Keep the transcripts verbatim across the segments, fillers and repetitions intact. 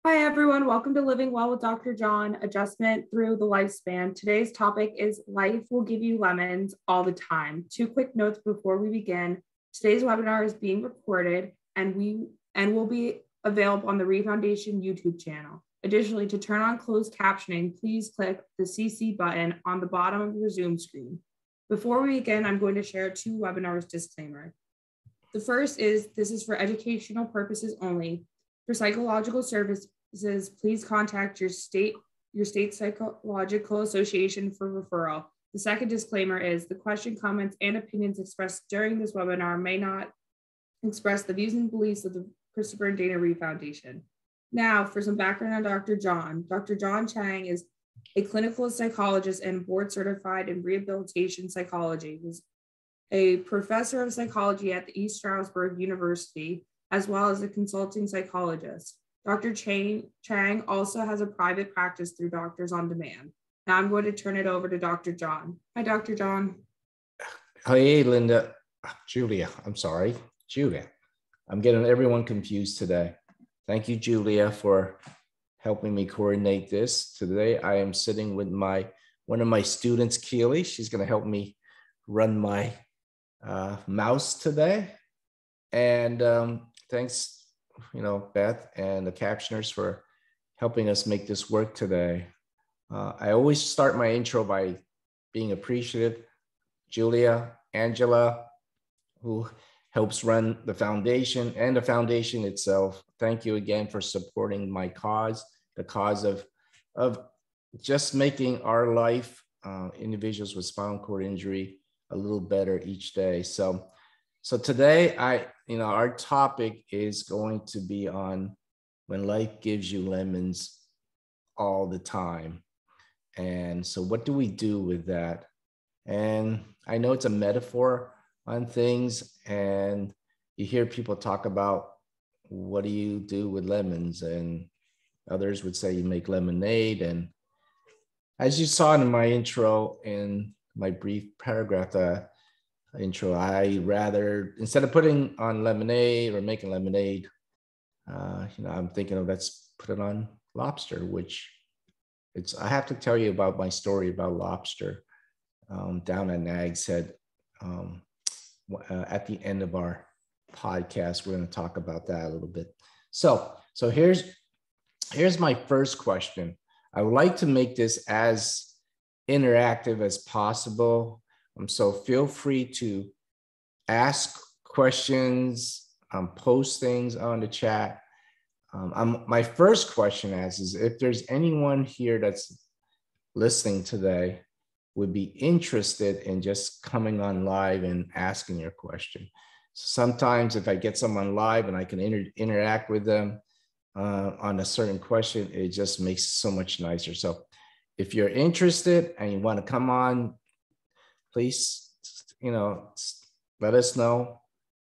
Hi, everyone. Welcome to Living Well with Doctor John, Adjustment Through the Lifespan. Today's topic is Life Will Give You Lemons All the Time. Two quick notes before we begin. Today's webinar is being recorded and we and will be available on the Reeve Foundation YouTube channel. Additionally, to turn on closed captioning, please click the C C button on the bottom of your Zoom screen. Before we begin, I'm going to share two webinars disclaimer. The first is this is for educational purposes only. For psychological services, please contact your state, your state psychological association for referral. The second disclaimer is the question, comments, and opinions expressed during this webinar may not express the views and beliefs of the Christopher and Dana Reeve Foundation. Now, for some background on Doctor John. Doctor John Chang is a clinical psychologist and board certified in rehabilitation psychology. He was a professor of psychology at the East Stroudsburg University, as well as a consulting psychologist. Doctor Chang, Chang also has a private practice through Doctors on Demand. Now I'm going to turn it over to Doctor John. Hi, Doctor John. Hey, Linda. Julia, I'm sorry. Julia. I'm getting everyone confused today. Thank you, Julia, for helping me coordinate this. Today, I am sitting with my one of my students, Keely. She's going to help me run my uh, mouse today. And um, thanks, you know, Beth and the captioners for helping us make this work today. Uh, I always start my intro by being appreciative. Julia, Angela, who helps run the foundation and the foundation itself. Thank you again for supporting my cause, the cause of, of just making our life, uh, individuals with spinal cord injury, a little better each day. So, so today, I, you know, our topic is going to be on when life gives you lemons all the time. And so what do we do with that? And I know it's a metaphor on things, and you hear people talk about what do you do with lemons, and others would say you make lemonade. And as you saw in my intro, in my brief paragraph uh, intro, I rather, instead of putting on lemonade or making lemonade, uh, you know, I'm thinking of let's put it on lobster, which it's, I have to tell you about my story about lobster um, down at Nag's Head. Um, uh, at the end of our podcast, we're going to talk about that a little bit. So, so here's, here's my first question. I would like to make this as interactive as possible. Um, so feel free to ask questions, um, post things on the chat. Um, I'm, my first question is, is if there's anyone here that's listening today would be interested in just coming on live and asking your question. Sometimes if I get someone live and I can inter interact with them uh, on a certain question, it just makes it so much nicer. So if you're interested and you want to come on, please, you know, let us know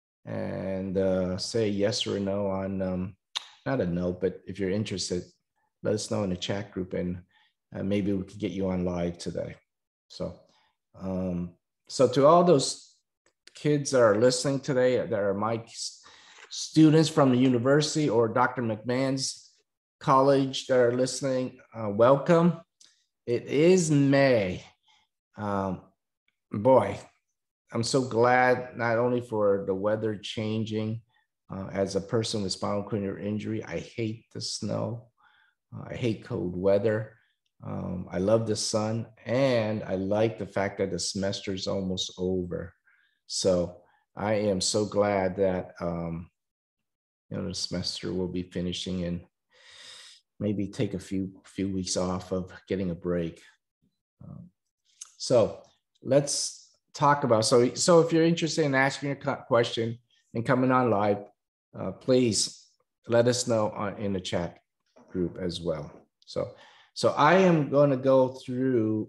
and uh, say yes or no on, um, not a no, but if you're interested, let us know in the chat group, and uh, maybe we can get you on live today. So, um, so to all those kids that are listening today, that are my students from the university or Doctor McMahon's college that are listening, uh, welcome. It is May. Um, boy, I'm so glad not only for the weather changing. Uh, as a person with spinal cord injury, I hate the snow. Uh, I hate cold weather. Um, I love the sun, and I like the fact that the semester is almost over. So I am so glad that um, you know, the semester will be finishing, and maybe take a few few weeks off of getting a break. Um, so let's talk about. So so if you're interested in asking a question and coming on live, uh, please let us know on, in the chat group as well. So. So I am going to go through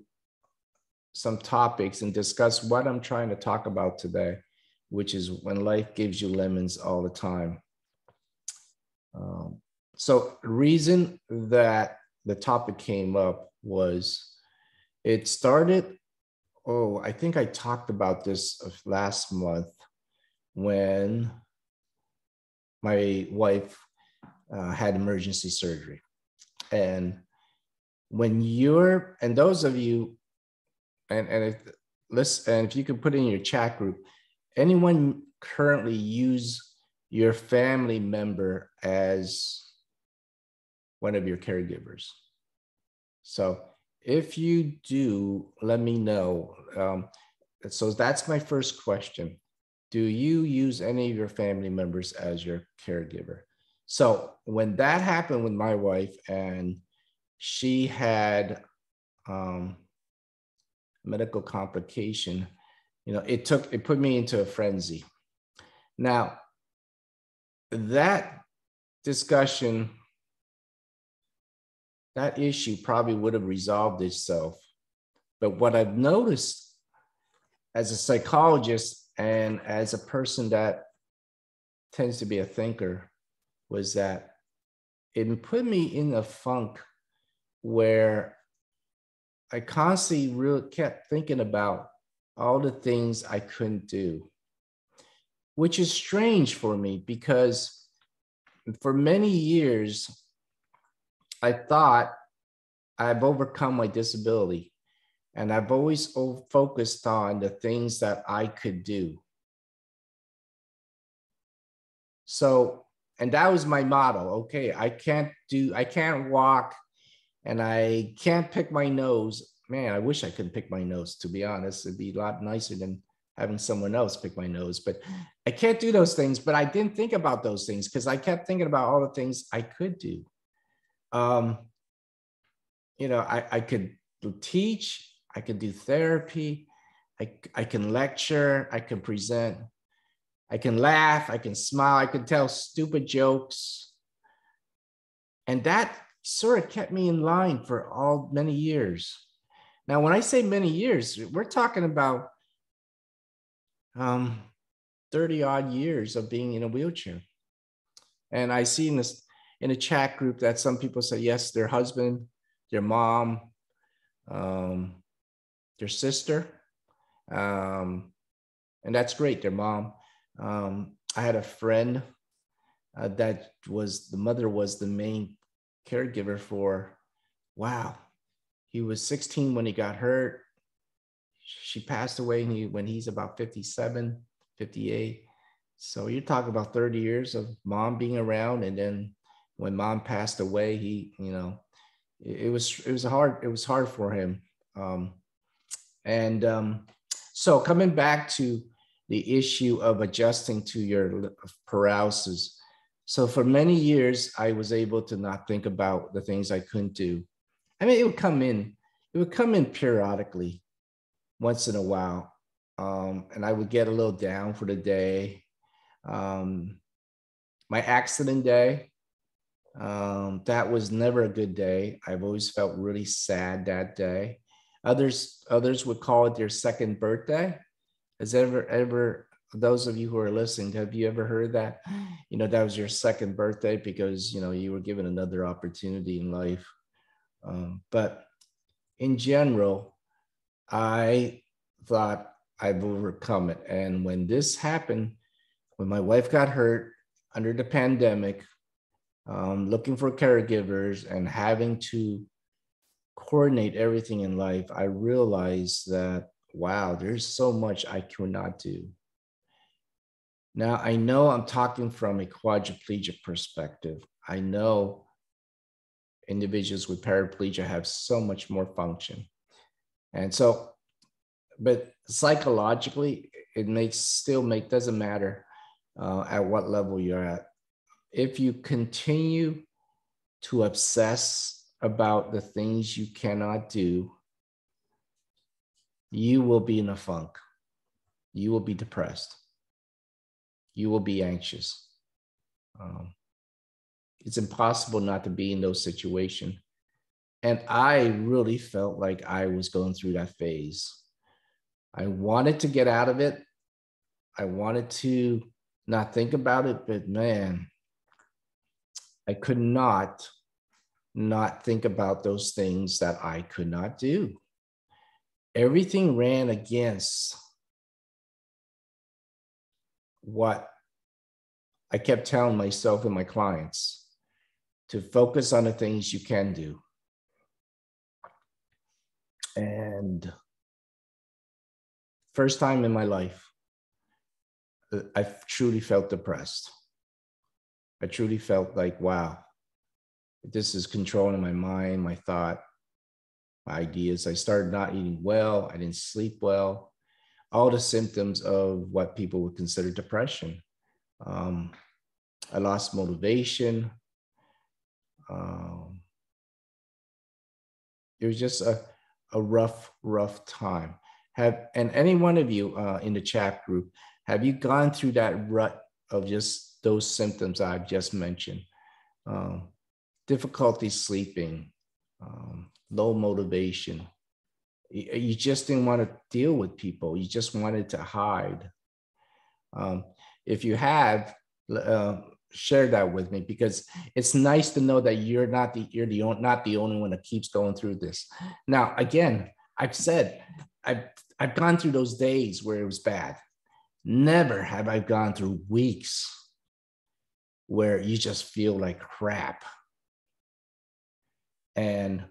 some topics and discuss what I'm trying to talk about today, which is when life gives you lemons all the time. Um, so the reason that the topic came up was it started, oh, I think I talked about this last month when my wife uh, had emergency surgery. And when you're, and those of you, and, and if, listen, and if you could put in your chat group, anyone currently use your family member as one of your caregivers? So if you do, let me know. Um, so that's my first question. Do you use any of your family members as your caregiver? So when that happened with my wife, and she had um, medical complication, you know, it took, it put me into a frenzy. Now, that discussion, that issue probably would have resolved itself. But what I've noticed as a psychologist and as a person that tends to be a thinker was that it put me in a funk where I constantly really kept thinking about all the things I couldn't do, which is strange for me because for many years, I thought I've overcome my disability, and I've always focused on the things that I could do. So, and that was my motto. Okay, I can't do, I can't walk, and I can't pick my nose. Man, I wish I could pick my nose, to be honest. It'd be a lot nicer than having someone else pick my nose, but I can't do those things. But I didn't think about those things because I kept thinking about all the things I could do. Um, you know, I, I could teach, I could do therapy, I, I can lecture, I can present, I can laugh, I can smile, I can tell stupid jokes. And that sort of kept me in line for all many years. Now, when I say many years, we're talking about um, thirty odd years of being in a wheelchair. And I see in this, in a chat group that some people say, yes, their husband, their mom, um, their sister, um, and that's great, their mom. Um, I had a friend uh, that was, the mother was the main caregiver for, wow, he was sixteen when he got hurt. She passed away when, he, when he's about fifty-seven, fifty-eight. So you're talking about thirty years of mom being around. And then when mom passed away, he, you know, it, it was, it was hard. It was hard for him. Um, and um, so coming back to the issue of adjusting to your paralysis. So for many years, I was able to not think about the things I couldn't do. I mean, it would come in, it would come in periodically once in a while. Um, and I would get a little down for the day. Um, my accident day, um, that was never a good day. I've always felt really sad that day. Others, others would call it their second birthday. Has ever, ever, those of you who are listening, have you ever heard that? You know, that was your second birthday because, you know, you were given another opportunity in life. Um, but in general, I thought I've overcome it. And when this happened, when my wife got hurt under the pandemic, um, looking for caregivers and having to coordinate everything in life, I realized that, wow, there's so much I cannot do. Now, I know I'm talking from a quadriplegic perspective. I know individuals with paraplegia have so much more function. And so, but psychologically, it makes still make, doesn't matter uh, at what level you're at. If you continue to obsess about the things you cannot do, you will be in a funk. You will be depressed. You will be anxious. Um, it's impossible not to be in those situations. And I really felt like I was going through that phase. I wanted to get out of it. I wanted to not think about it, but man, I could not not think about those things that I could not do. Everything ran against what I kept telling myself and my clients. to focus on the things you can do. And first time in my life, I truly felt depressed. I truly felt like, wow, this is controlling my mind, my thought, my ideas. I started not eating well. I didn't sleep well. All the symptoms of what people would consider depression. Um, I lost motivation. Um, it was just a, a rough, rough time. Have, and any one of you uh, in the chat group, have you gone through that rut of just those symptoms I've just mentioned? Um, difficulty sleeping, um, low motivation. You, you just didn't want to deal with people. You just wanted to hide. Um, if you have, uh, share that with me, because it's nice to know that you're not the you're the not the only one that keeps going through this. Now, again, I've said I've I've gone through those days where it was bad. Never have I gone through weeks where you just feel like crap. And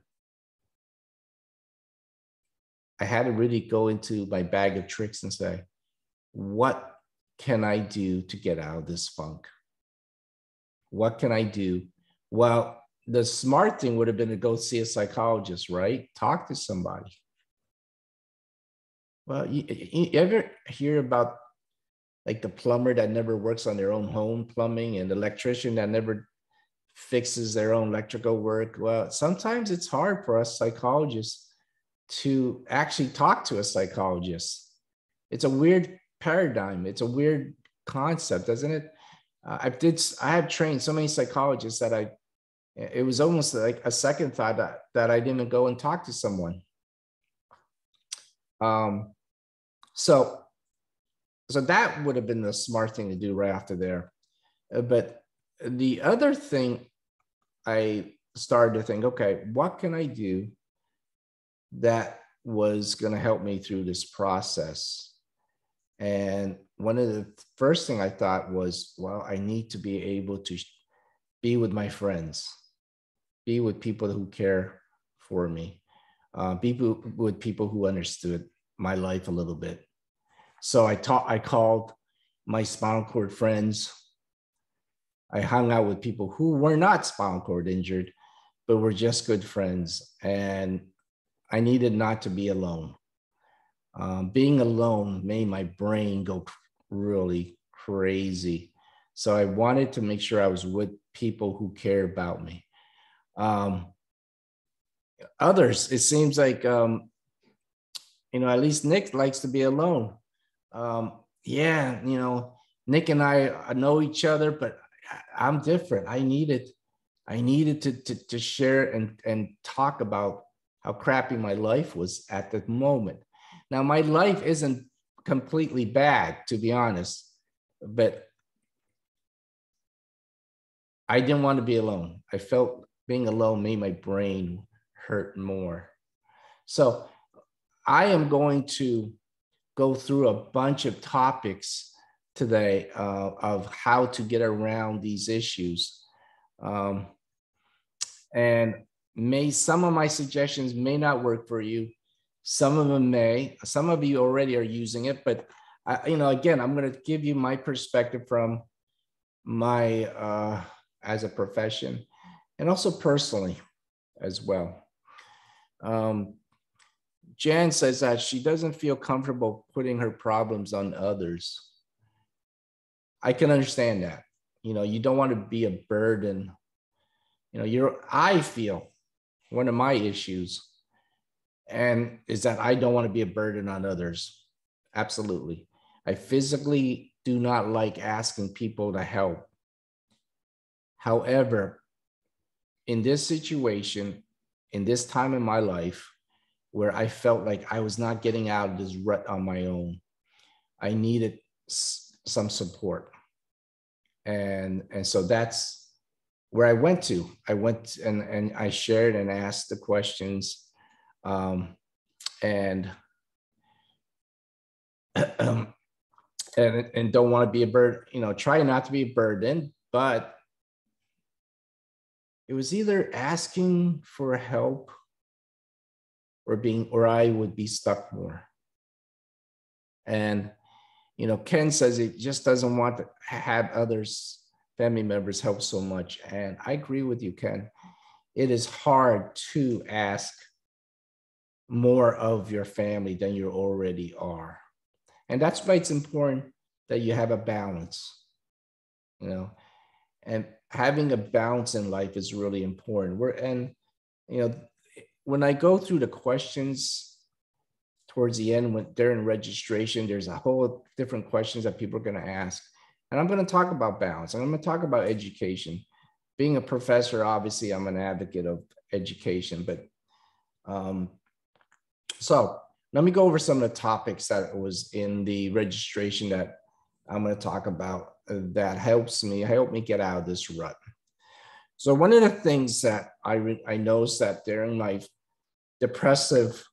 I had to really go into my bag of tricks and say, what can I do to get out of this funk? What can I do? Well, the smart thing would have been to go see a psychologist, right? Talk to somebody. Well, you, you ever hear about like the plumber that never works on their own home plumbing and the electrician that never fixes their own electrical work? Well, sometimes it's hard for us psychologists to actually talk to a psychologist. It's a weird paradigm. It's a weird concept, doesn't it? Uh, I did. I have trained so many psychologists that I, it was almost like a second thought that, that I didn't go and talk to someone. Um, so, so that would have been the smart thing to do right after there. Uh, but the other thing I started to think, okay, what can I do that was going to help me through this process? And one of the first thing I thought was, well, I need to be able to be with my friends, be with people who care for me, uh, be with people who understood my life a little bit. So I taught, I called my spinal cord friends. I hung out with people who were not spinal cord injured, but were just good friends. And I needed not to be alone. Um, being alone made my brain go really crazy. So I wanted to make sure I was with people who care about me. Um, others, it seems like, um, you know, at least Nick likes to be alone. Um, yeah, you know, Nick and I know each other, but I'm different. I needed, I needed to, to, to share and, and talk about how crappy my life was at the moment. Now, my life isn't completely bad, to be honest, but I didn't want to be alone. I felt being alone made my brain hurt more. So I am going to go through a bunch of topics today uh, of how to get around these issues. Um, and may some of my suggestions may not work for you. Some of them may. Some of you already are using it, but I, you know, again, I'm going to give you my perspective from my uh, as a profession, and also personally as well. Um, Jan says that she doesn't feel comfortable putting her problems on others. I can understand that. You know, you don't want to be a burden. You know, you're. I feel one of my issues and is that I don't want to be a burden on others. Absolutely. I physically do not like asking people to help. However, in this situation, in this time in my life, where I felt like I was not getting out of this rut on my own, I needed s- some support. And, and so that's where I went to. I went and, and I shared and asked the questions. Um, and and and don't want to be a burden, you know, try not to be a burden, but it was either asking for help or being, or I would be stuck more. And, you know, Ken says he just doesn't want to have others, family members help so much. And I agree with you, Ken. It is hard to ask more of your family than you already are. And that's why it's important that you have a balance, you know, and having a balance in life is really important. We're, and, you know, when I go through the questions towards the end, when during registration, there's a whole different questions that people are going to ask. And I'm going to talk about balance, and I'm going to talk about education. Being a professor, obviously, I'm an advocate of education, but um, so let me go over some of the topics that was in the registration that I'm going to talk about uh, that helps me, help me get out of this rut. So one of the things that I, re- I noticed that during my depressive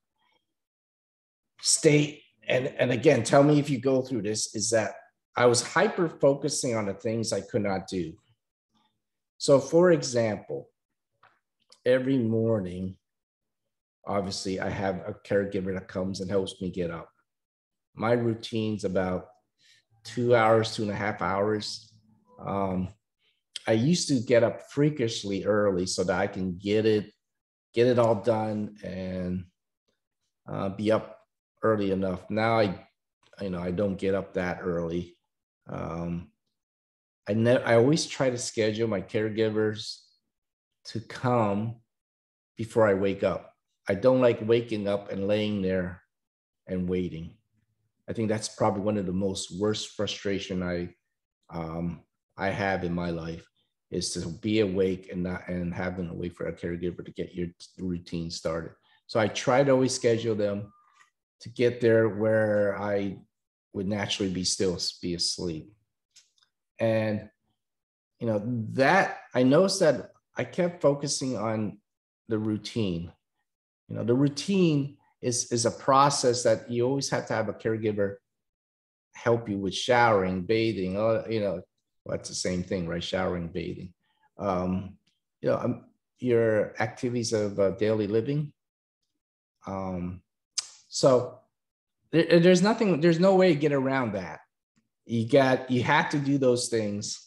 state, and, and again, tell me if you go through this, is that I was hyper focusing on the things I could not do. So for example, every morning, obviously I have a caregiver that comes and helps me get up. My routine's about two hours, two and a half hours. Um, I used to get up freakishly early so that I can get it, get it all done and uh, be up early enough. Now I, you know, I don't get up that early. Um, I ne- I always try to schedule my caregivers to come before I wake up. I don't like waking up and laying there and waiting. I think that's probably one of the most worst frustration I um, I have in my life, is to be awake and not and having to wait for a caregiver to get your routine started. So I try to always schedule them to get there where I would naturally be still be asleep. And you know that I noticed that I kept focusing on the routine. You know, the routine is is a process that you always have to have a caregiver help you with: showering, bathing, all, you know, well, that's the same thing, right? Showering, bathing, um, you know, um, your activities of uh, daily living. Um, so there, there's nothing, there's no way to get around that. You got, you have to do those things.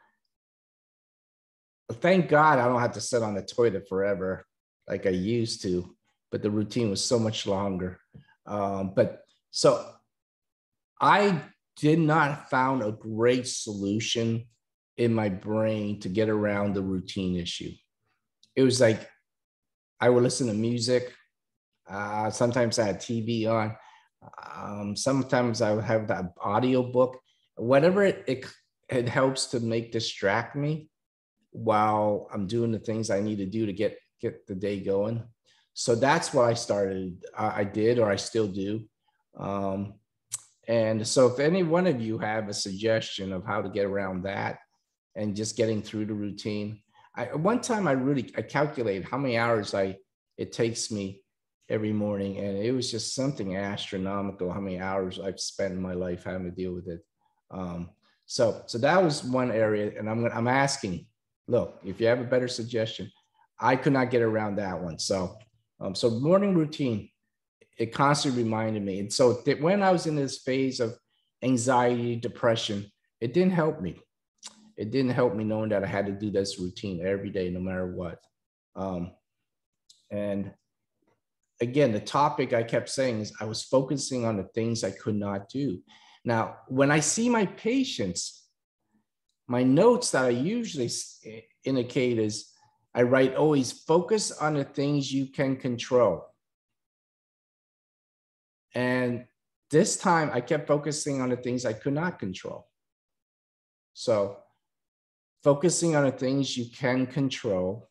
Thank God I don't have to sit on the toilet forever like I used to, but the routine was so much longer. Um, but so I did not found a great solution in my brain to get around the routine issue. It was like I would listen to music. Uh, sometimes I had T V on. Um, sometimes I would have that audio book. Whatever it, it, it helps to make distract me while I'm doing the things I need to do to get, get the day going. So that's what I started. I, I did, or I still do. Um, and so if any one of you have a suggestion of how to get around that and just getting through the routine, I, one time I really, I calculated how many hours I, it takes me every morning. And it was just something astronomical, how many hours I've spent in my life having to deal with it. Um, so, so that was one area. And I'm, I'm asking, look, if you have a better suggestion, I could not get around that one. So, um, so morning routine, it constantly reminded me. And so that when I was in this phase of anxiety, depression, it didn't help me. It didn't help me knowing that I had to do this routine every day, no matter what. Um, and again, the topic I kept saying is I was focusing on the things I could not do. Now, when I see my patients, my notes that I usually indicate is I write always focus on the things you can control. And this time I kept focusing on the things I could not control. So focusing on the things you can control,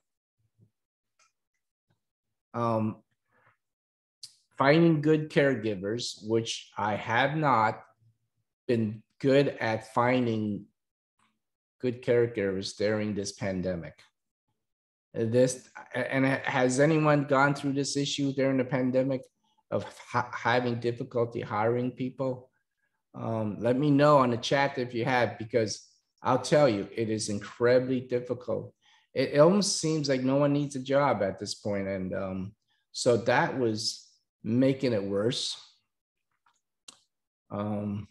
um, finding good caregivers, which I have not been good at finding good caregivers during this pandemic. This, and has anyone gone through this issue during the pandemic of ha- having difficulty hiring people? Um, let me know on the chat if you have, because I'll tell you, it is incredibly difficult. it, it almost seems like no one needs a job at this point. And um, so that was making it worse. Um,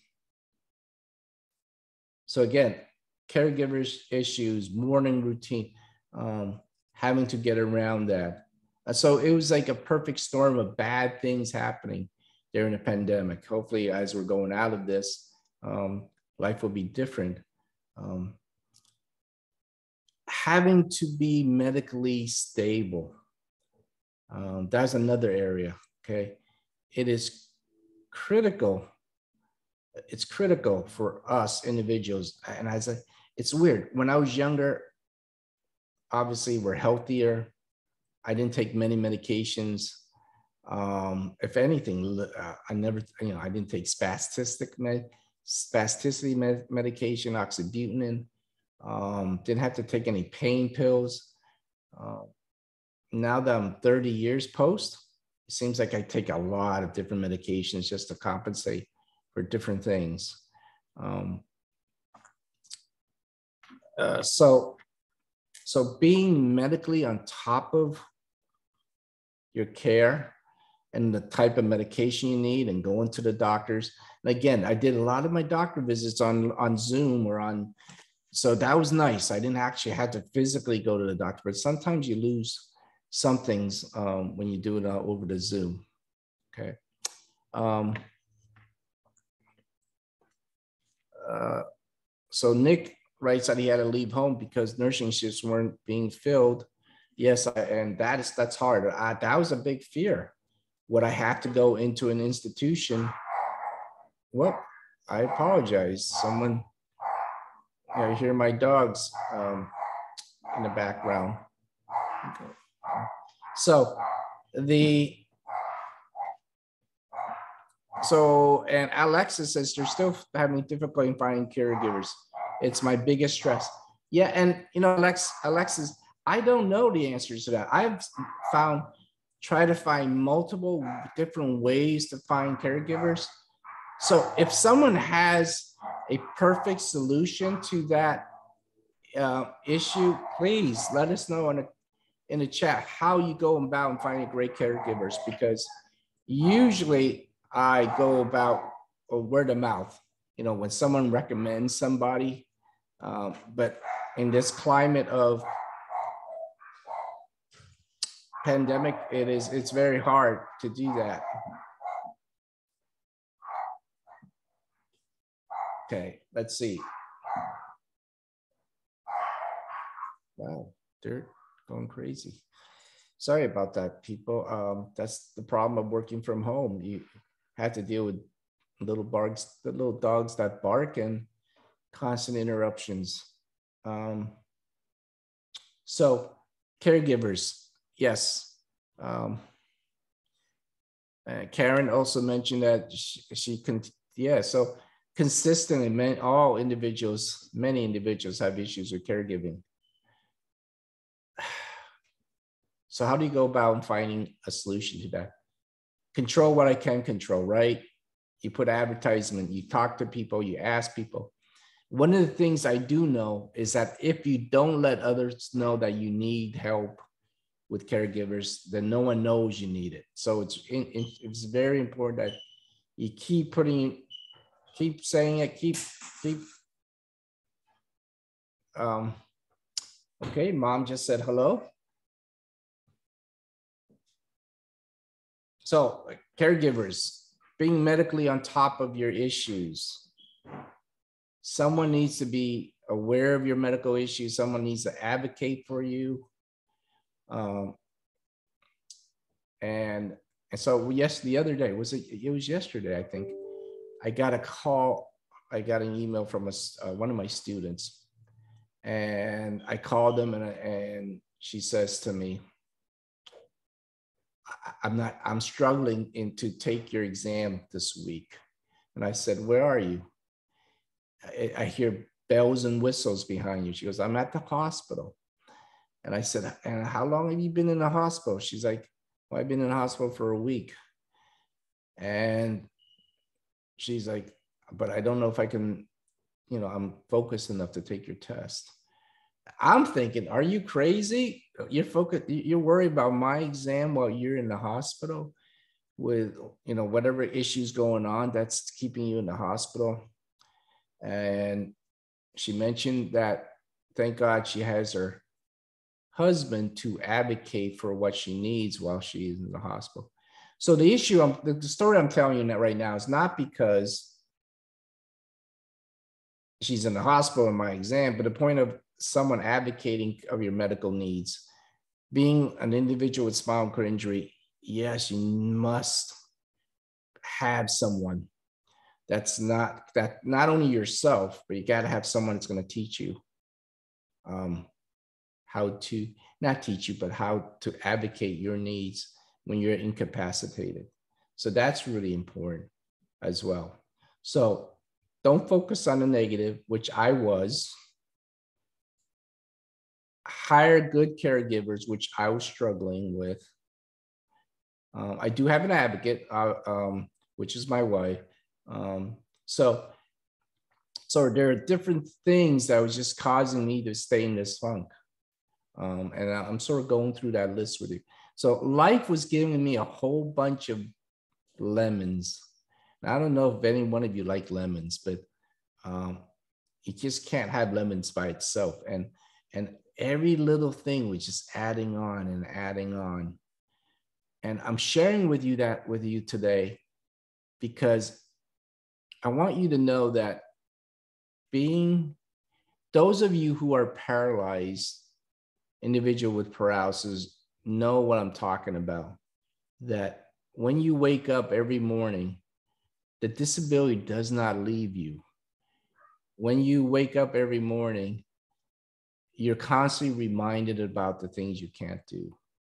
so again, caregivers issues, morning routine, um, having to get around that. Uh, So it was like a perfect storm of bad things happening during the pandemic. Hopefully, as we're going out of this, um, life will be different. Um, having to be medically stable, um, that's another area. Okay, it is critical. It's critical for us individuals. And I said, it's weird. When I was younger, obviously we're healthier. I didn't take many medications. Um, if anything, uh, I never, you know, I didn't take spastic med, spasticity med, medication, oxybutynin. Um, didn't have to take any pain pills. Uh, now that I'm thirty years post, it seems like I take a lot of different medications just to compensate for different things. Um, uh, so, so being medically on top of your care and the type of medication you need and going to the doctors. And again, I did a lot of my doctor visits on, on Zoom or on, so that was nice. I didn't actually have to physically go to the doctor, but sometimes you lose some things um, when you do it uh, over the Zoom, okay? Um, uh, so Nick writes that he had to leave home because nursing shifts weren't being filled. Yes, I, and that is, that's hard. I, that was a big fear. Would I have to go into an institution? Well, I apologize. Someone, you know, I hear my dogs um, in the background. Okay. So the, so, and Alexis says they're still having difficulty finding caregivers. It's my biggest stress. Yeah, and you know, Alex, Alexis, I don't know the answers to that. I've found, try to find multiple different ways to find caregivers. So if someone has a perfect solution to that uh, issue, please let us know in, a, in the chat how you go about finding great caregivers, because usually I go about word of mouth, you know, when someone recommends somebody, um, but in this climate of pandemic, it is, it's very hard to do that. Okay, let's see. Wow, they're going crazy. Sorry about that, people. Um, that's the problem of working from home. You had to deal with little barks, the little dogs that bark and constant interruptions. Um, so caregivers, yes. Um, uh, Karen also mentioned that she, she can, yeah, so consistently, many, all individuals, many individuals have issues with caregiving. So how do you go about finding a solution to that? Control what I can control, right? You put advertisement, you talk to people, you ask people. One of the things I do know is that if you don't let others know that you need help with caregivers, then no one knows you need it. So it's, it's very important that you keep putting, keep saying it, keep, keep. Um, okay, mom just said hello. So caregivers, being medically on top of your issues. Someone needs to be aware of your medical issues. Someone needs to advocate for you. Um, and, and so yes, the other day, was it, it was yesterday, I think, I got a call, I got an email from a, uh, one of my students, and I called them, and, and she says to me, I'm not, I'm struggling in to take your exam this week. And I said, where are you? I, I hear bells and whistles behind you. She goes, I'm at the hospital. And I said, and how long have you been in the hospital? She's like, well, I've been in the hospital for a week. And she's like, but I don't know if I can, you know, I'm focused enough to take your test. I'm thinking, are you crazy? You're focused, you're worried about my exam while you're in the hospital with, you know, whatever issues going on that's keeping you in the hospital. And she mentioned that, thank God she has her husband to advocate for what she needs while she's in the hospital. So the issue, I'm, the, the story I'm telling you right now is not because she's in the hospital in my exam, but the point of someone advocating of your medical needs. Being an individual with spinal cord injury, yes, you must have someone that's not, that not only yourself, but you got to have someone that's going to teach you um, how to, not teach you, but how to advocate your needs when you're incapacitated. So that's really important as well. So don't focus on the negative, which I was. Hire good caregivers, which I was struggling with. Um, I do have an advocate, uh, um, which is my wife. Um, so, so there are different things that was just causing me to stay in this funk. Um, and I'm sort of going through that list with you. So life was giving me a whole bunch of lemons. And I don't know if any one of you like lemons, but um, you just can't have lemons by itself. And, and every little thing was just adding on and adding on. And I'm sharing with you that with you today because I want you to know that being, those of you who are paralyzed, individual with paralysis, know what I'm talking about. That when you wake up every morning, the disability does not leave you. When you wake up every morning, you're constantly reminded about the things you can't do.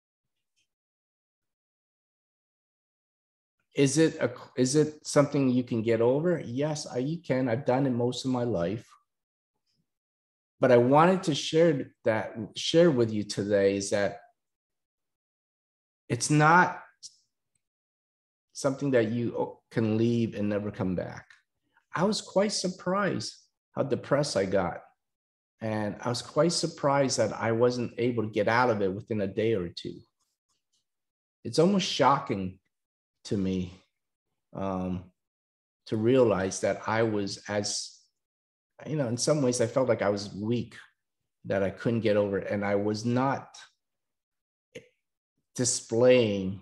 Is it a, is it something you can get over? Yes, I, you can. I've done it most of my life. But I wanted to share that, share with you today is that it's not something that you can leave and never come back. I was quite surprised how depressed I got. And I was quite surprised that I wasn't able to get out of it within a day or two. It's almost shocking to me um, to realize that I was as, you know, in some ways I felt like I was weak, that I couldn't get over it. And I was not displaying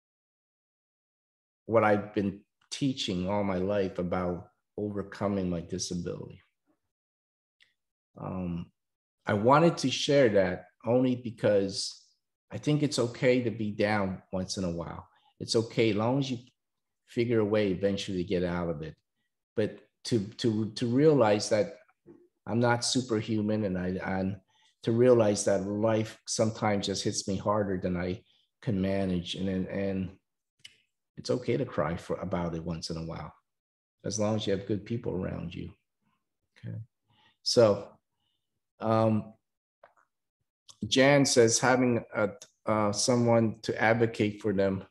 what I've been teaching all my life about overcoming my disability. Um, I wanted to share that only because I think it's okay to be down once in a while. It's okay, as long as you figure a way eventually to get out of it. But to, to, to realize that I'm not superhuman, and I, and to realize that life sometimes just hits me harder than I can manage. And, and, and it's okay to cry for, about it once in a while, as long as you have good people around you. Okay. So um, Jan says having a, uh, someone to advocate for them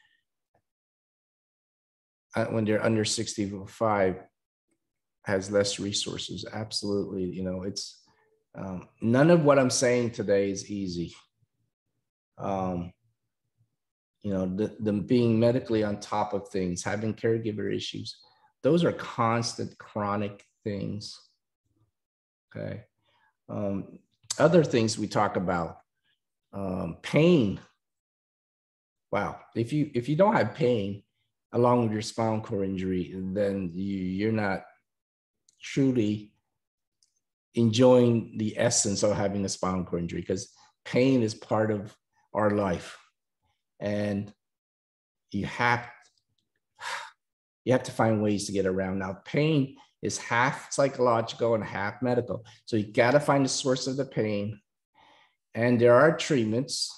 when they're under sixty-five has less resources. Absolutely. You know, it's um, none of what I'm saying today is easy. Um, you know, the, the being medically on top of things, having caregiver issues, those are constant chronic things. Okay. Um, other things we talk about, um, pain. Wow. If you, if you don't have pain along with your spinal cord injury, then you, you're not truly enjoying the essence of having a spinal cord injury, because pain is part of our life. And you have, you have to find ways to get around. Now, pain is half psychological and half medical. So you got to find the source of the pain. And there are treatments.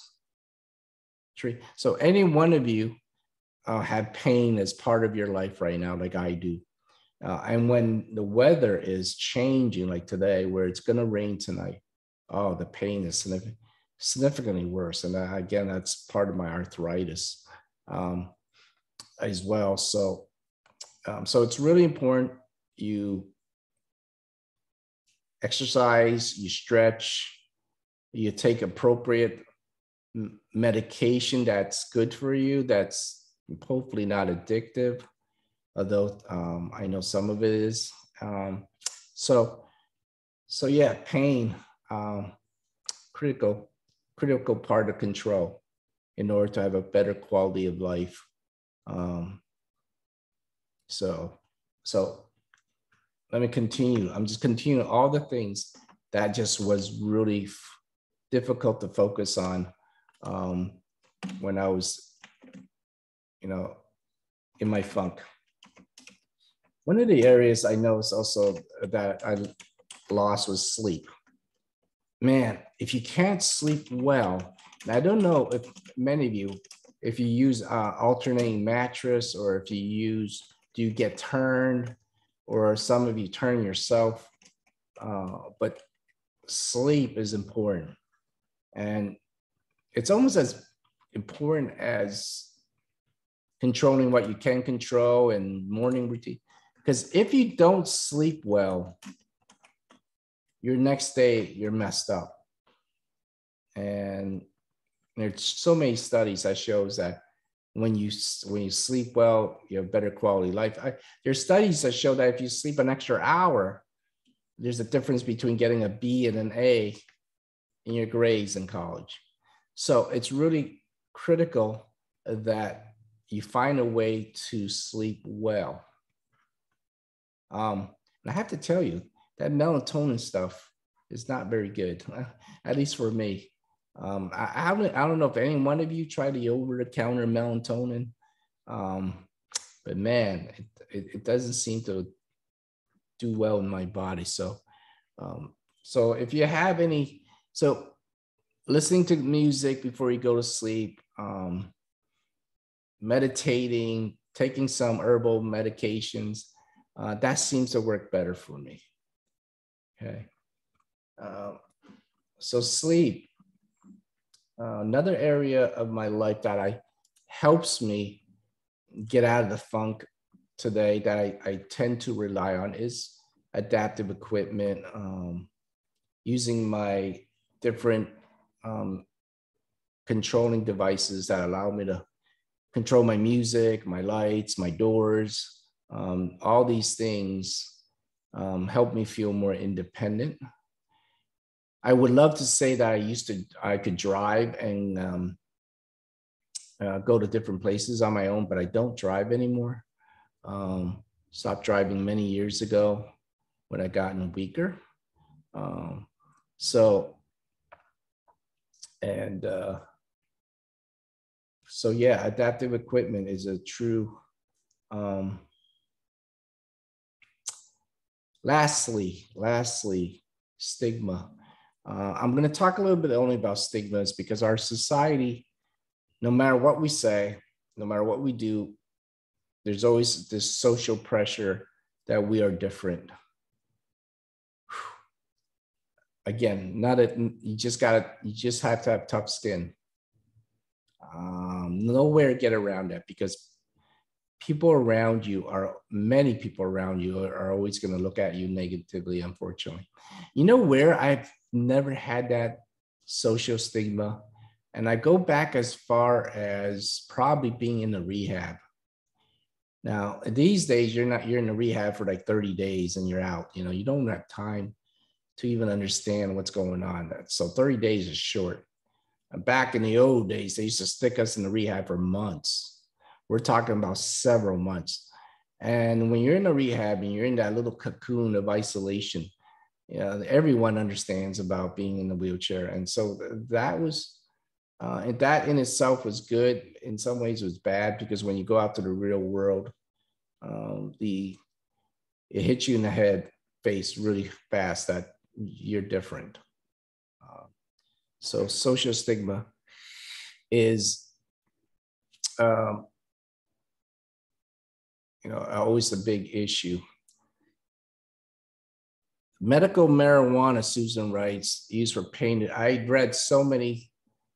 So any one of you uh, have pain as part of your life right now, like I do. Uh, and when the weather is changing, like today, where it's going to rain tonight, oh, the pain is significant, significantly worse. And uh, again, that's part of my arthritis um, as well. So, um, so it's really important you exercise, you stretch, you take appropriate medication that's good for you, that's hopefully not addictive, although um, I know some of it is. Um, so, so yeah, pain, um, critical, critical part of control in order to have a better quality of life. Um, so, so let me continue. I'm just continuing all the things that just was really f- difficult to focus on um, when I was, you know, in my funk. One of the areas I noticed also that I lost was sleep. Man, if you can't sleep well, and I don't know if many of you, if you use uh, alternating mattress, or if you use, do you get turned, or some of you turn yourself, uh, but sleep is important. And it's almost as important as controlling what you can control and morning routine. Because if you don't sleep well, your next day, you're messed up. And there's so many studies that shows that when you when you sleep well, you have better quality of life. I, there's studies that show that if you sleep an extra hour, there's a difference between getting a B and an A in your grades in college. So it's really critical that you find a way to sleep well. Um, and I have to tell you, that melatonin stuff is not very good, at least for me. Um, I, I, haven't, I don't know if any one of you tried the over-the-counter melatonin, um, but man, it, it, it doesn't seem to do well in my body. So, um, so if you have any, so listening to music before you go to sleep, um, meditating, taking some herbal medications, uh, that seems to work better for me. Okay. Uh, so sleep, uh, another area of my life that I helps me get out of the funk today that I, I tend to rely on is adaptive equipment, um, using my different um, controlling devices that allow me to control my music, my lights, my doors. Um, all these things um, help me feel more independent. I would love to say that I used to, I could drive and um, uh, go to different places on my own, but I don't drive anymore. Um, stopped driving many years ago when I gotten weaker. Um, so, and uh, so yeah, adaptive equipment is a true, um, lastly, lastly, stigma. Uh, I'm going to talk a little bit only about stigmas because our society, no matter what we say, no matter what we do, there's always this social pressure that we are different. Again, not that you just gotta, you just have to have tough skin. Um, nowhere to get around that because people around you are, many people around you are, are always going to look at you negatively, unfortunately. You know where I've never had that social stigma? And I go back as far as probably being in the rehab. Now, these days, you're not, you're in the rehab for like thirty days and you're out. You know, you don't have time to even understand what's going on. So thirty days is short. Back in the old days, they used to stick us in the rehab for months. We're talking about several months. And when you're in a rehab and you're in that little cocoon of isolation, you know, everyone understands about being in the wheelchair. And so that was, uh, and that in itself was good. In some ways it was bad because when you go out to the real world, um, the it hits you in the head, face really fast that you're different. Uh, so social stigma is, um, you know, always a big issue. Medical marijuana, Susan writes, used for pain. I read so many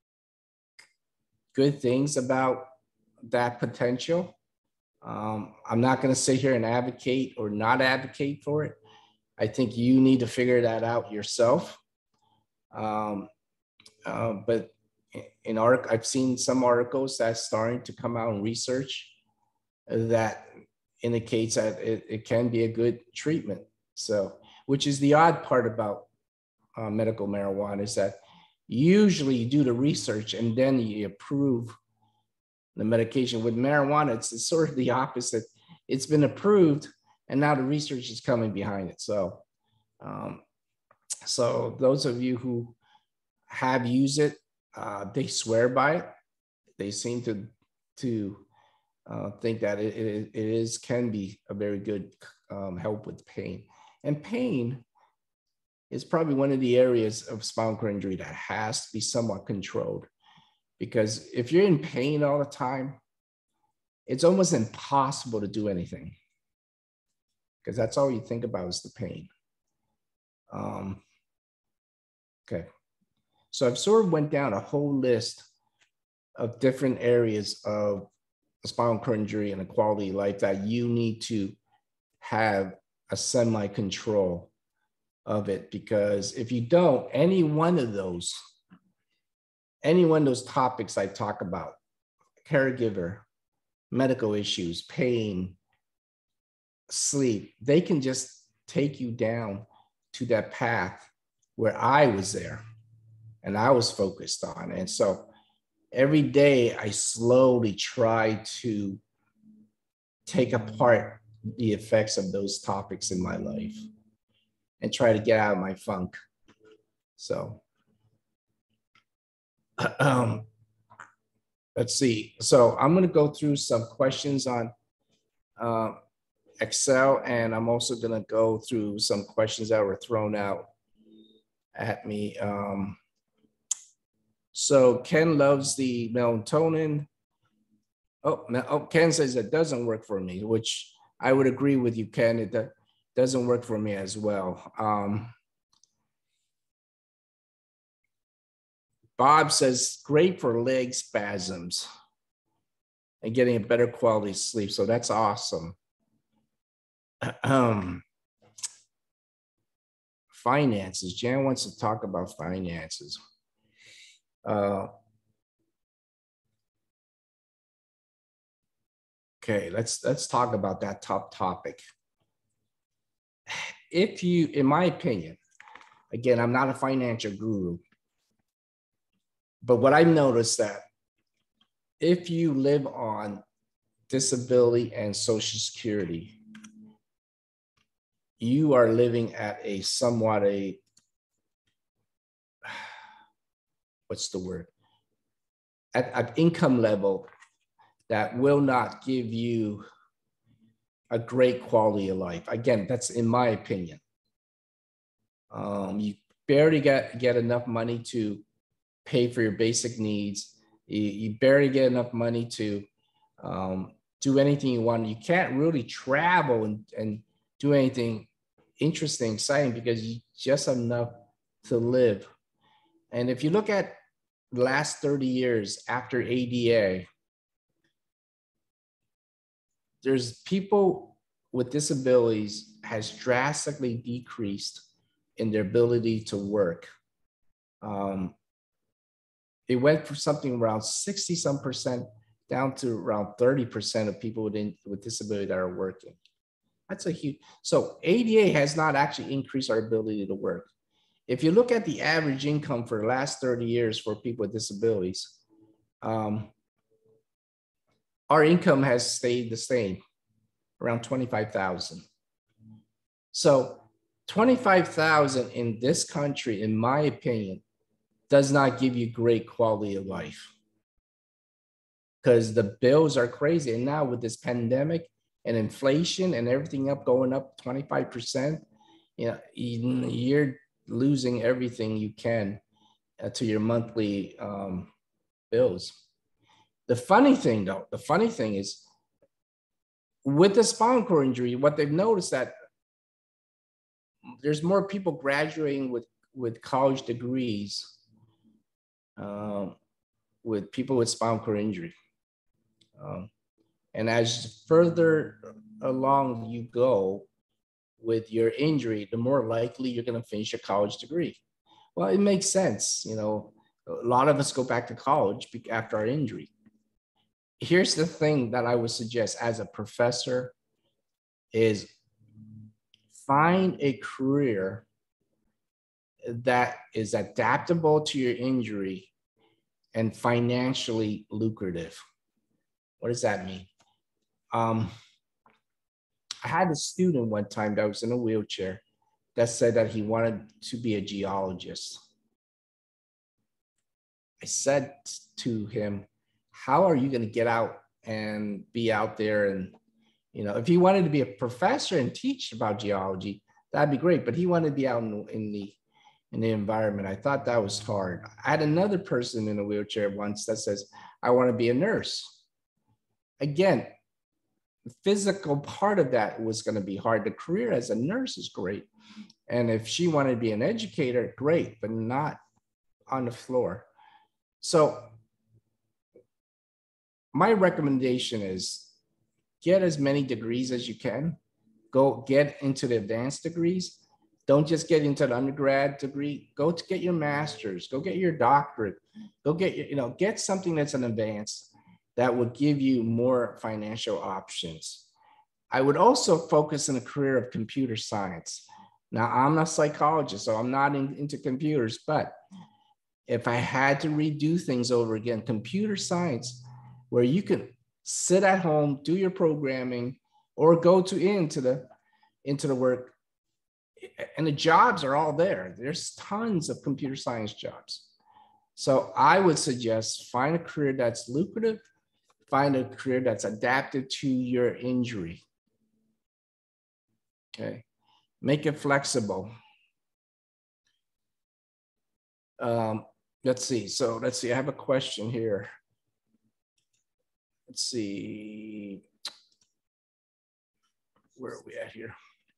good things about that potential. Um, I'm not going to sit here and advocate or not advocate for it. I think you need to figure that out yourself. Um, uh, but in art, I've seen some articles that's starting to come out in research that indicates that it, it can be a good treatment. So, which is the odd part about uh, medical marijuana, is that usually you do the research and then you approve the medication. With marijuana, it's, it's sort of the opposite. It's been approved and now the research is coming behind it. So, um, so those of you who have used it, uh, they swear by it. They seem to to uh, think that it, it, it is can be a very good um, help with pain. And pain is probably one of the areas of spinal cord injury that has to be somewhat controlled, because if you're in pain all the time, it's almost impossible to do anything, because that's all you think about is the pain. Um, okay, so I've sort of went down a whole list of different areas of spinal cord injury and a quality of life that you need to have a semi-control of it, because if you don't, any one of those, any one of those topics I talk about, caregiver, medical issues, pain, sleep, they can just take you down to that path where I was there and I was focused on. And so every day I slowly try to take apart the effects of those topics in my life and try to get out of my funk. So um, let's see. So I'm going to go through some questions on uh, Excel, and I'm also going to go through some questions that were thrown out at me. Um, so Ken loves the melatonin. Oh, oh, Ken says it doesn't work for me, which I would agree with you, Ken. It doesn't work for me as well. Um, Bob says great for leg spasms and getting a better quality sleep. So that's awesome. Um, finances. Jan wants to talk about finances. Uh, okay, let's let's talk about that top topic. If you, in my opinion, again, I'm not a financial guru, but what I've noticed that if you live on disability and Social Security, you are living at a somewhat a, what's the word? At an income level that will not give you a great quality of life. Again, that's in my opinion. Um, you barely get, get enough money to pay for your basic needs. You, you barely get enough money to um, do anything you want. You can't really travel and, and do anything interesting, exciting, because you just have enough to live. And if you look at the last thirty years after A D A, there's people with disabilities has drastically decreased in their ability to work. Um, it went from something around sixty some percent down to around thirty percent of people with, with disability that are working. That's a huge, so A D A has not actually increased our ability to work. If you look at the average income for the last thirty years for people with disabilities, um, our income has stayed the same, around twenty-five thousand. So twenty-five thousand in this country, in my opinion, does not give you great quality of life, because the bills are crazy. And now with this pandemic and inflation and everything up, going up twenty-five percent, you know, you're losing everything you can uh, to your monthly um, bills. The funny thing though, the funny thing is with the spinal cord injury, what they've noticed that there's more people graduating with, with college degrees um, with people with spinal cord injury. Um, and as further along you go with your injury, the more likely you're going to finish a college degree. Well, it makes sense. You know, A lot of us go back to college after our injury. Here's the thing that I would suggest as a professor is find a career that is adaptable to your injury and financially lucrative. What does that mean? Um, I had a student one time that was in a wheelchair that said that he wanted to be a geologist. I said to him, how are you going to get out and be out there? And, you know, if he wanted to be a professor and teach about geology, that'd be great. But he wanted to be out in, in the in the environment. I thought that was hard. I had another person in a wheelchair once that says, I want to be a nurse. Again, the physical part of that was going to be hard. The career as a nurse is great. And if she wanted to be an educator, great, but not on the floor. So my recommendation is get as many degrees as you can. Go get into the advanced degrees. Don't just get into the undergrad degree. Go to get your master's. Go get your doctorate. Go get your, you know, get something that's an advanced that will give you more financial options. I would also focus on a career of computer science. Now, I'm not a psychologist, so I'm not in, into computers, but if I had to redo things over again, computer science, where you can sit at home, do your programming, or go to into the into the work, and the jobs are all there. There's tons of computer science jobs. So I would suggest find a career that's lucrative, find a career that's adapted to your injury. Okay, make it flexible. Um, let's see. So let's see. I have a question here. Let's see. Where are we at here?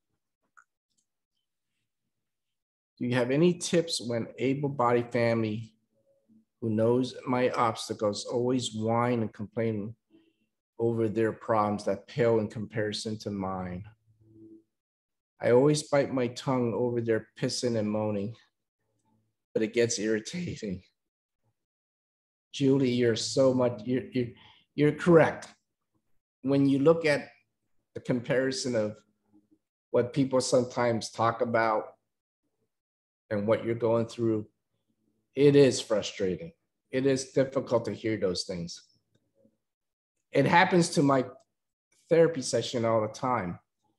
Do you have any tips when able-bodied family who knows my obstacles always whine and complain over their problems that pale in comparison to mine? I always bite my tongue over their pissing and moaning, but it gets irritating. Julie, you're so much, you're, you're, you're correct. When you look at the comparison of what people sometimes talk about and what you're going through, it is frustrating. It is difficult to hear those things. It happens to my therapy session all the time.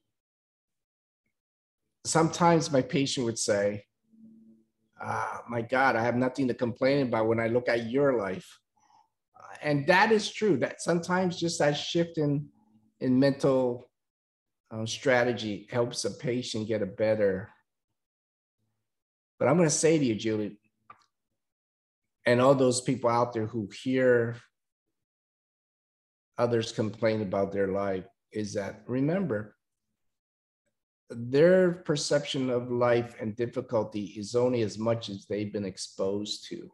Sometimes my patient would say, ah, my God, I have nothing to complain about when I look at your life. And that is true, that sometimes just that shift in, in mental um, strategy helps a patient get a better. But I'm going to say to you, Julie, and all those people out there who hear others complain about their life, is that remember, their perception of life and difficulty is only as much as they've been exposed to.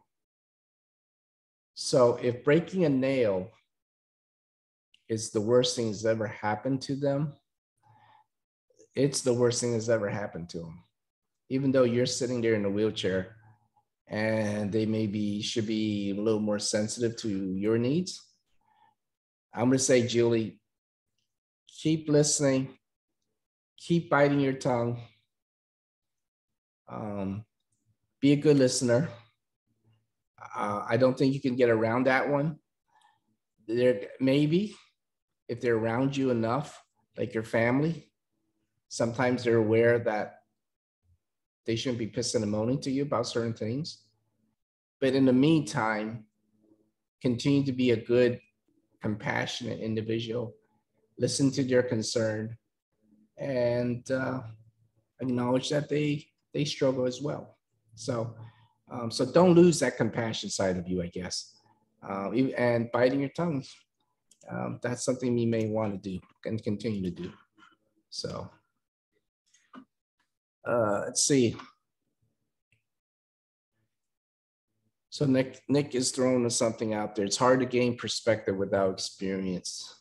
So if breaking a nail is the worst thing that's ever happened to them, it's the worst thing that's ever happened to them. Even though you're sitting there in a wheelchair and they maybe should be a little more sensitive to your needs, I'm going to say, Julie, keep listening, keep biting your tongue, um, be a good listener. Uh, I don't think you can get around that one. There, maybe if they're around you enough, like your family, sometimes they're aware that they shouldn't be pissing and moaning to you about certain things. But in the meantime, continue to be a good, compassionate individual. Listen to their concern and uh, acknowledge that they they struggle as well. So, um, so don't lose that compassion side of you, I guess. Uh, and biting your tongue, um, that's something you may want to do and continue to do. So, uh, let's see. So Nick, Nick is throwing something out there. It's hard to gain perspective without experience.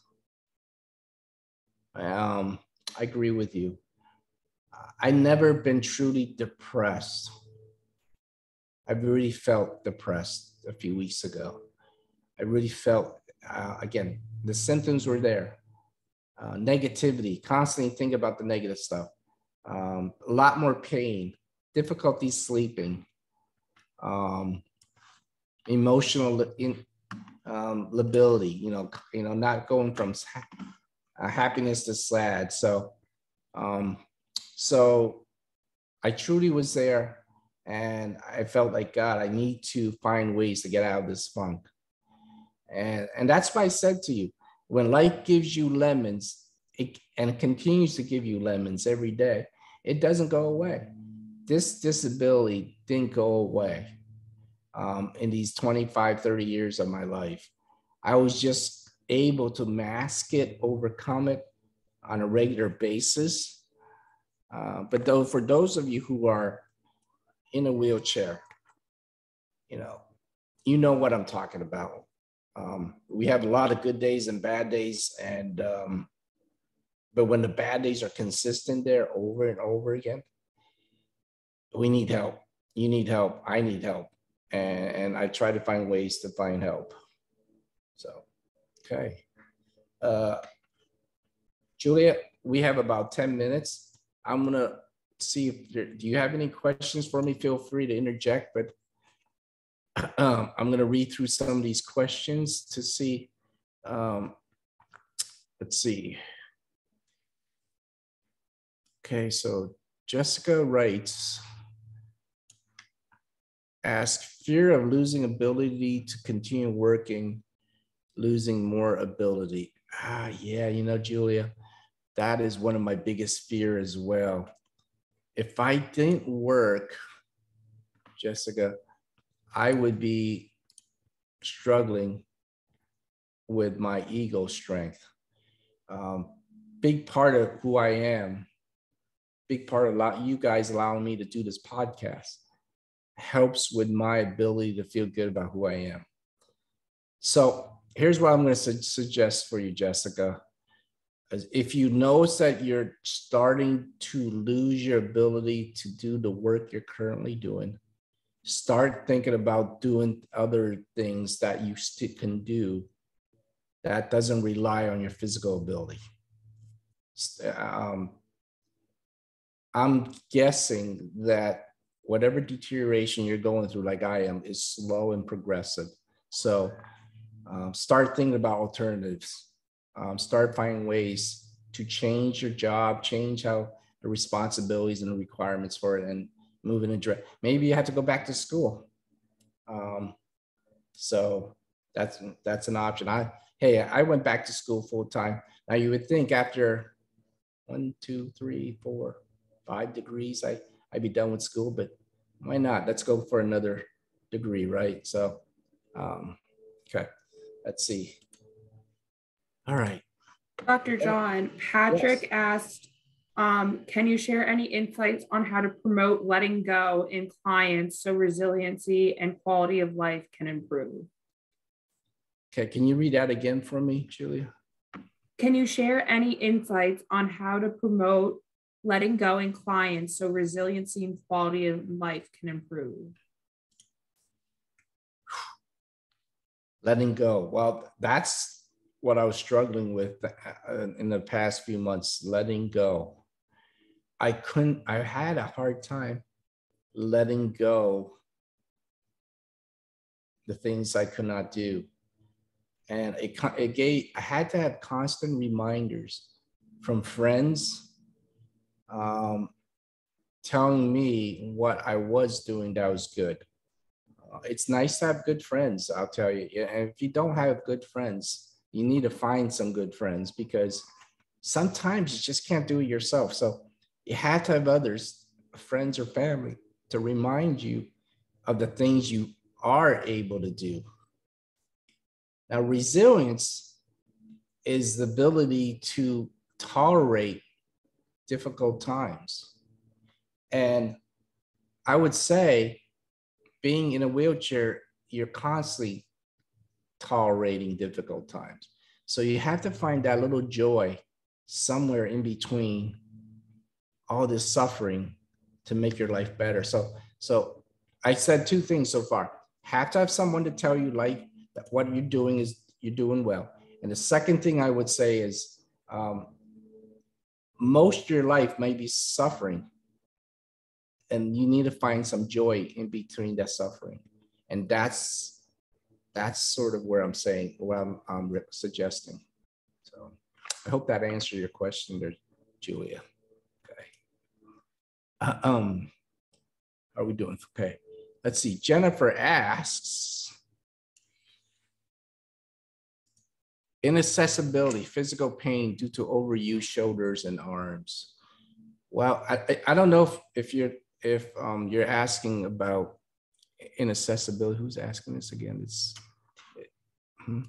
Um, I agree with you. I never been truly depressed. I've really felt depressed. just a few weeks ago. I really felt, uh, again, the symptoms were there. Uh, negativity, constantly think about the negative stuff. Um, a lot more pain, difficulty sleeping, um, emotional in, um, lability, you know, you know, not going from uh, happiness to sad. So, um, so I truly was there, and I felt like, God, I need to find ways to get out of this funk. And, and that's why I said to you, when life gives you lemons, it, and it continues to give you lemons every day, it doesn't go away. This disability didn't go away um, in these twenty-five, thirty years of my life. I was just able to mask it, overcome it on a regular basis. Uh, but though, for those of you who are in a wheelchair, you know, you know what I'm talking about. Um, we have a lot of good days and bad days, and um, but when the bad days are consistent there over and over again, we need help. You need help. I need help, and, and I try to find ways to find help. So, okay, uh, Julia, we have about ten minutes. I'm gonna see if there, do you have any questions for me? Feel free to interject, but um, I'm gonna read through some of these questions to see. Um, let's see. Okay, so Jessica writes, ask, fear of losing ability to continue working, losing more ability. Ah, yeah, you know, Julia, that is one of my biggest fears as well. If I didn't work, Jessica, I would be struggling with my ego strength. Um, big part of who I am, big part of lot, you guys allowing me to do this podcast helps with my ability to feel good about who I am. So here's what I'm going to su- suggest for you, Jessica. If you notice that you're starting to lose your ability to do the work you're currently doing, start thinking about doing other things that you still can do that doesn't rely on your physical ability. Um, I'm guessing that whatever deterioration you're going through, like I am, is slow and progressive. So um, start thinking about alternatives. Um, start finding ways to change your job, change how the responsibilities and the requirements for it, and move in a direction. Maybe you have to go back to school. Um, so that's that's an option. I hey, I went back to school full time. Now you would think after one, two, three, four, five degrees, I I'd be done with school, but why not? Let's go for another degree, right? So, um, okay, let's see. All right. Doctor John, Patrick Yes. asked, um, can you share any insights on how to promote letting go in clients so resiliency and quality of life can improve? Okay, can you read that again for me, Julia? Can you share any insights on how to promote letting go in clients so resiliency and quality of life can improve? Letting go. Well, that's what I was struggling with in the past few months, letting go. I couldn't, I had a hard time letting go the things I could not do. And it, it gave, I had to have constant reminders from friends um, telling me what I was doing that was good. Uh, it's nice to have good friends, I'll tell you. And if you don't have good friends, you need to find some good friends, because sometimes you just can't do it yourself. So you have to have others, friends or family, to remind you of the things you are able to do. Now, resilience is the ability to tolerate difficult times. And I would say, being in a wheelchair, you're constantly tolerating difficult times. So you have to find that little joy somewhere in between all this suffering to make your life better. So, so I said two things so far. have to have someone to tell you like that what you're doing is you're doing well. And the second thing I would say is um, most of your life may be suffering, and you need to find some joy in between that suffering. And that's that's sort of where I'm saying, what I'm, I'm suggesting. So I hope that answered your question there, Julia. Okay. Uh, um, how are we doing? Okay. Let's see. Jennifer asks, inaccessibility, physical pain due to overused shoulders and arms. Well, I, I don't know if, if you're if um, you're asking about inaccessibility. Who's asking this again? It's hmm?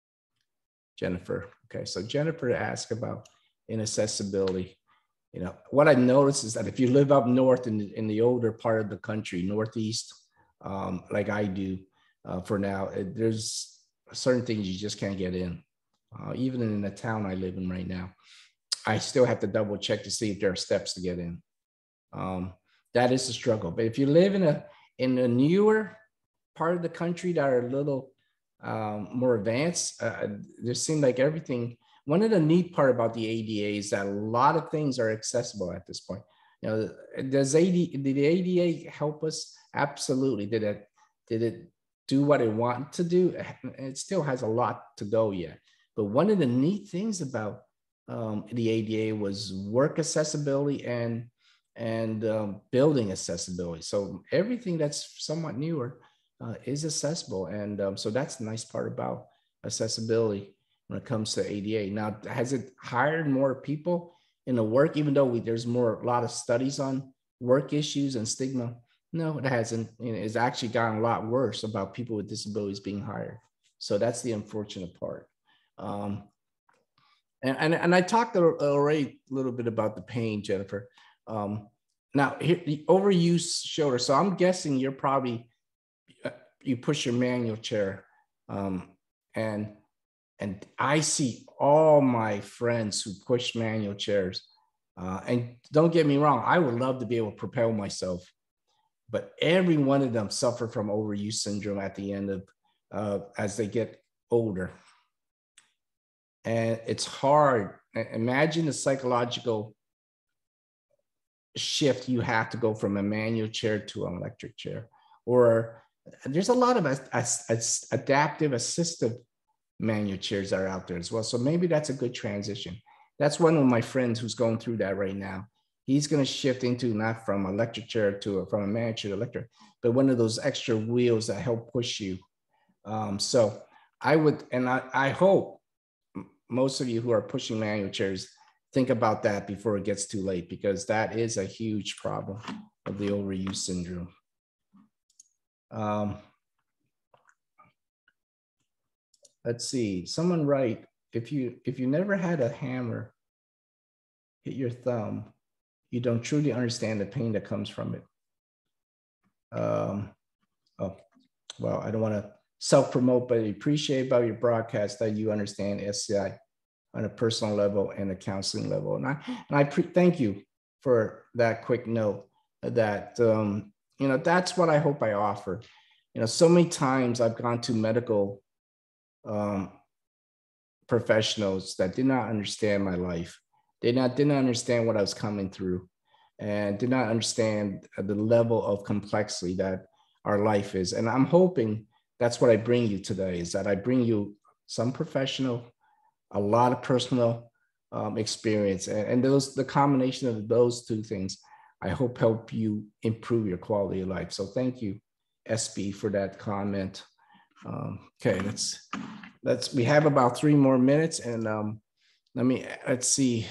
Jennifer. Okay, so Jennifer asked about inaccessibility. You know, what I noticed is that if you live up north in the, in the older part of the country, Northeast, um, like I do uh, for now, it, there's certain things you just can't get in. Uh, even in the town I live in right now, I still have to double check to see if there are steps to get in. Um, that is a struggle. But if you live in a in a newer part of the country that are a little um, more advanced, uh, there seems like everything. One of the neat part about the A D A is that a lot of things are accessible at this point. You know, does A D, did the A D A help us? Absolutely. Did it did it do what it wanted to do? It still has a lot to go yet. But one of the neat things about um, the A D A was work accessibility and and um, building accessibility. So everything that's somewhat newer uh, is accessible. And um, so that's the nice part about accessibility when it comes to A D A. Now, has it hired more people in the work, even though we, there's more, a lot of studies on work issues and stigma? No, it hasn't. It's actually gotten a lot worse about people with disabilities being hired. So that's the unfortunate part. Um, and, and, and I talked already a little bit about the pain, Jennifer. Um, now, here, the overuse shoulder. So I'm guessing you're probably, uh, you push your manual chair. Um, and, and I see all my friends who push manual chairs. Uh, and don't get me wrong, I would love to be able to propel myself. But every one of them suffer from overuse syndrome at the end of, uh, as they get older. And it's hard. Imagine the psychological shift you have to go from a manual chair to an electric chair. Or there's a lot of as, as adaptive assistive manual chairs that are out there as well. So maybe that's a good transition. That's one of my friends who's going through that right now. He's going to shift into not from electric chair to a, from a manual chair to electric, but one of those extra wheels that help push you. Um, so I would, and I, I hope most of you who are pushing manual chairs think about that before it gets too late, because that is a huge problem of the overuse syndrome. Um, let's see, someone write, if you, if you never had a hammer hit your thumb, you don't truly understand the pain that comes from it. Um, oh, well, I don't want to self-promote, but I appreciate about your broadcast that you understand S C I on a personal level and a counseling level. And I, and I pre thank you for that quick note that, um, you know, that's what I hope I offer. You know, so many times I've gone to medical um, professionals that did not understand my life. They not, did not understand what I was coming through, and did not understand the level of complexity that our life is. And I'm hoping that's what I bring you today, is that I bring you some professional, a lot of personal um, experience, and, and those, the combination of those two things, I hope help you improve your quality of life. So thank you, S B, for that comment. Um, okay, let's, let's, we have about three more minutes, and um, let me, let's see.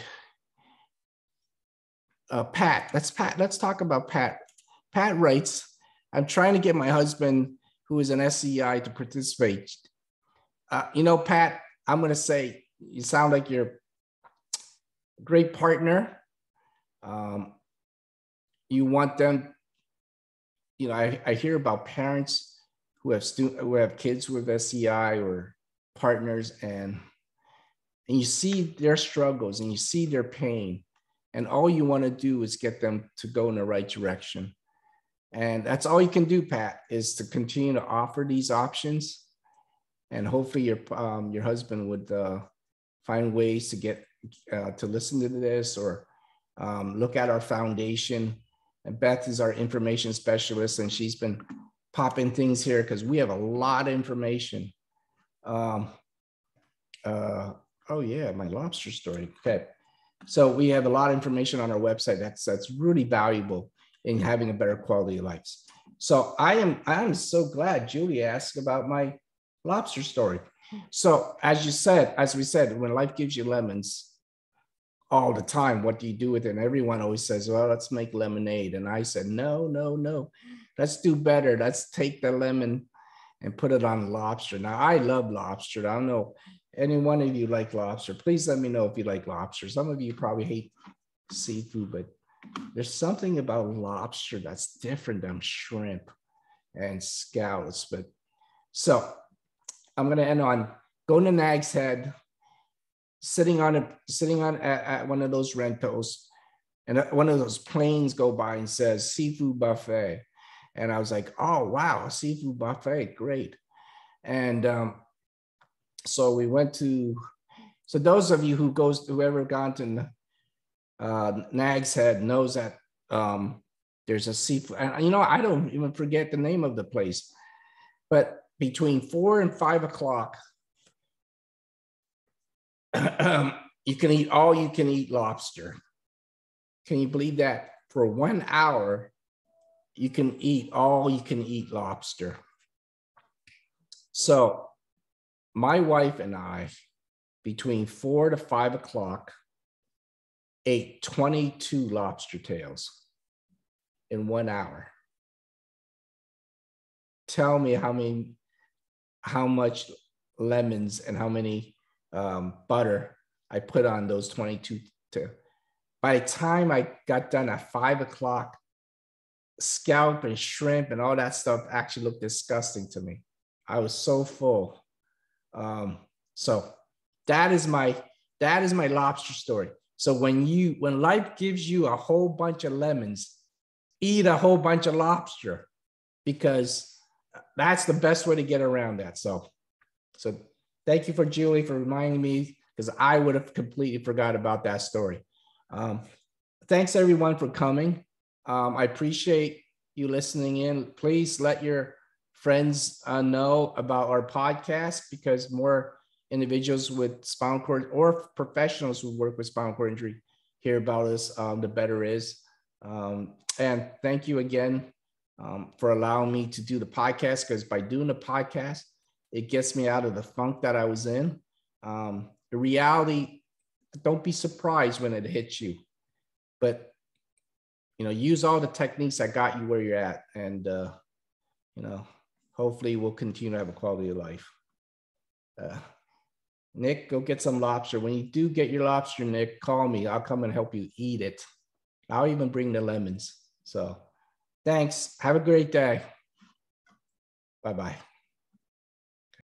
Uh, Pat, let's Pat, let's talk about Pat. Pat writes, I'm trying to get my husband, who is an S C I, to participate. Uh, you know, Pat, I'm going to say, you sound like you're a great partner. Um, you want them, you know, I, I hear about parents who have stu who have kids with S C I or partners, and, and you see their struggles and you see their pain, and all you want to do is get them to go in the right direction. And that's all you can do, Pat, is to continue to offer these options. And hopefully your um, your husband would uh, find ways to get uh, to listen to this, or um, look at our foundation. And Beth is our information specialist, and she's been popping things here because we have a lot of information. Um, uh, oh yeah, my lobster story. Okay. So we have a lot of information on our website that's that's really valuable in having a better quality of life. So I am I am so glad Julie asked about my lobster story. So as you said, as we said, when life gives you lemons all the time, what do you do with it? And everyone always says, well, let's make lemonade. And I said, no, no, no, let's do better. Let's take the lemon and put it on lobster. Now I love lobster. I don't know any one of you like lobster. Please let me know if you like lobster. Some of you probably hate seafood, but there's something about lobster that's different than shrimp and scallops. But so I'm going to end on going to Nag's Head, sitting on a sitting on at, at one of those rentals, and one of those planes go by and says seafood buffet, and I was like, oh wow, a seafood buffet, great. And um, so we went to. So those of you who goes whoever gone to uh, Nag's Head knows that um, there's a seafood, and you know I don't even forget the name of the place, but between four and five o'clock, you can eat all you can eat lobster. Can you believe that? For one hour, you can eat all you can eat lobster. So my wife and I, between four to five o'clock, ate twenty-two lobster tails in one hour. Tell me how many, how much lemons and how many um, butter I put on those twenty-two. To, by the time I got done at five o'clock, scallop and shrimp and all that stuff actually looked disgusting to me. I was so full. Um, so that is my that is my lobster story. So when you when life gives you a whole bunch of lemons, eat a whole bunch of lobster, because that's the best way to get around that. So, so thank you for Julie for reminding me, because I would have completely forgot about that story. Um, thanks everyone for coming. Um, I appreciate you listening in. Please let your friends uh, know about our podcast, because more individuals with spinal cord or professionals who work with spinal cord injury hear about us, um, the better is. Um, and thank you again um, for allowing me to do the podcast, because by doing the podcast, it gets me out of the funk that I was in. Um, the reality, don't be surprised when it hits you, but you know, use all the techniques that got you where you're at, and uh, you know, hopefully we'll continue to have a quality of life. Uh, Nick, go get some lobster. When you do get your lobster, Nick, call me. I'll come and help you eat it. I'll even bring the lemons. So thanks. Have a great day. Bye-bye.